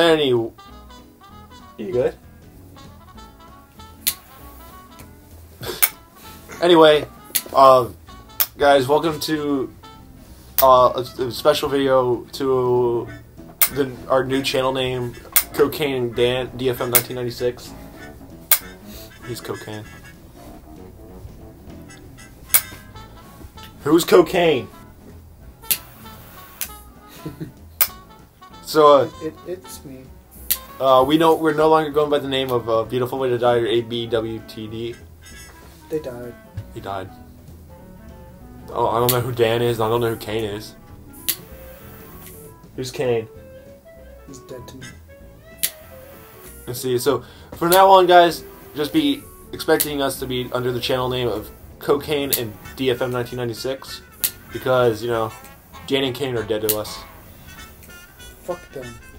You good? Anyway, guys, welcome to a special video to our new channel name, Cocaine and Dan, DFM 1996. He's cocaine. Who's cocaine? So it's me. we're no longer going by the name of Beautiful Way to Die or ABWTD. They died. He died. Oh, I don't know who Dan is, and I don't know who Kane is. Who's Kane? He's dead to me. Let's see. So from now on, guys, just be expecting us to be under the channel name of Cocaine and DFM 1996, because you know, Jane and Kane are dead to us. Fuck them.